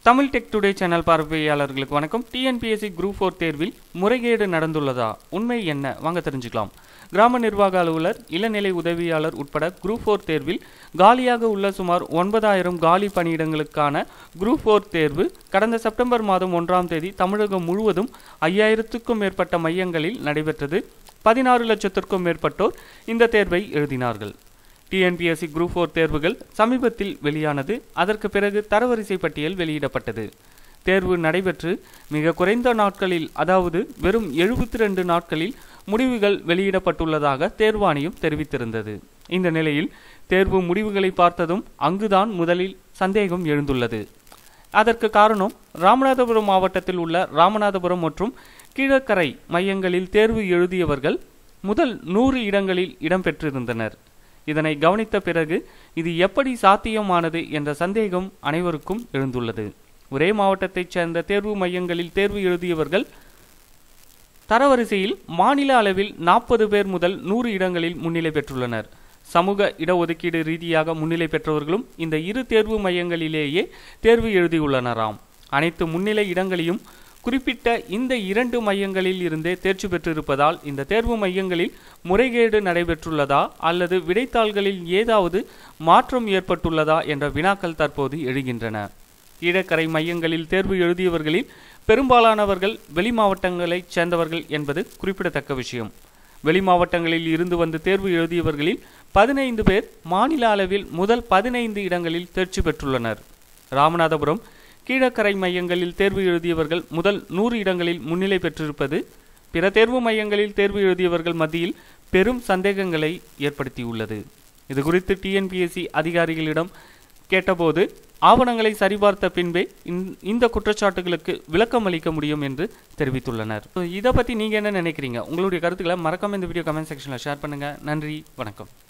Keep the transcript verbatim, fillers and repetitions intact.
Tamil tech today channel பார்வையாளர்களுக்கு வணக்கம். TNPSC group four தேர்வில் முறைகேடு நடந்துள்ளதா? உண்மை என்ன? வாங்க தெரிஞ்சுக்கலாம். கிராம நிர்வாக அலுவலர், இளநிலை உதவியாளர் உட்பட குரூப் ஃபோர் தேர்வில் காலியாக உள்ள சுமார் ஒன்பதாயிரம் காலி பணியிடங்களுக்கான குரூப் ஃபோர் தேர்வு கடந்த செப்டம்பர் மாதம் ஒன்றாம் தேதி தமிழகம் முழுவதும் ஐயாயிரத்துக்கும் மேற்பட்ட மையங்களில் நடைபெற்றது. பதினாறு லட்சத்திற்கும் மேற்பட்டோர் இந்த தேர்வை எழுதினார்கள். டிஎன்பிஎஸ்சி குரூப் ஃபோர் தேர்வுகள் சமீபத்தில் வெளியானது. அதற்கு பிறகு தரவரிசை பட்டியல் வெளியிடப்பட்டது. தேர்வு நடைபெற்று மிக குறைந்த நாட்களில், அதாவது வெறும் எழுபத்தி ரெண்டு நாட்களில் முடிவுகள் வெளியிடப்பட்டுள்ளதாக தேர்வாணையம் தெரிவித்திருந்தது. இந்த நிலையில் தேர்வு முடிவுகளை பார்த்ததும் அங்குதான் முதலில் சந்தேகம் எழுந்துள்ளது. அதற்கு காரணம், ராமநாதபுரம் மாவட்டத்தில் உள்ள ராமநாதபுரம் மற்றும் கீழக்கரை மையங்களில் தேர்வு எழுதியவர்கள் முதல் நூறு இடங்களில் இடம்பெற்றிருந்தனர். இதனை கவனித்த பிறகு இது எப்படி சாத்தியமானது என்ற சந்தேகம் அனைவருக்கும் எழுந்துள்ளது. ஒரே மாவட்டத்தைச் சேர்ந்த தேர்வு மையங்களில் தேர்வு எழுதியவர்கள் தரவரிசையில் மாநில அளவில் நாற்பது பேர் முதல் நூறு இடங்களில் முன்னிலை பெற்றுள்ளனர். சமூக இடஒதுக்கீடு ரீதியாக முன்னிலை பெற்றவர்களும் இந்த இரு தேர்வு மையங்களிலேயே தேர்வு எழுதியுள்ளனராம். அனைத்து முன்னிலை இடங்களையும் குறிப்பிட்ட இந்த இரண்டு மையங்களில் இருந்தே தேர்ச்சி பெற்றிருப்பதால் இந்த தேர்வு மையங்களில் முறைகேடு நடைபெற்றுள்ளதா அல்லது விடைத்தாள்களில் ஏதாவது மாற்றம் ஏற்பட்டுள்ளதா என்ற வினாக்கள் தற்போது எழுகின்றன. கீழக்கரை மையங்களில் தேர்வு எழுதியவர்களில் பெரும்பாலானவர்கள் வெளி மாவட்டங்களைச் சேர்ந்தவர்கள் என்பது குறிப்பிடத்தக்க விஷயம். வெளி மாவட்டங்களில் இருந்து வந்து தேர்வு எழுதியவர்களில் பதினைந்து பேர் மாநில அளவில் முதல் பதினைந்து இடங்களில் தேர்ச்சி பெற்றுள்ளனர். ராமநாதபுரம் கீழக்கரை மையங்களில் தேர்வு எழுதியவர்கள் முதல் நூறு இடங்களில் முன்னிலை பெற்றிருப்பது பிற தேர்வு மையங்களில் தேர்வு எழுதியவர்கள் மத்தியில் பெரும் சந்தேகங்களை ஏற்படுத்தியுள்ளது. இது குறித்து டிஎன்பிஎஸ்சி அதிகாரிகளிடம் கேட்டபோது ஆவணங்களை சரிபார்த்த பின்பே இந்த குற்றச்சாட்டுகளுக்கு விளக்கம் அளிக்க முடியும் என்று தெரிவித்துள்ளனர். இதை பற்றி நீங்கள் என்ன நினைக்கிறீங்க? உங்களுடைய கருத்துக்களை மறக்காம இந்த வீடியோ கமெண்ட் செக்ஷனில் ஷேர் பண்ணுங்கள். நன்றி, வணக்கம்.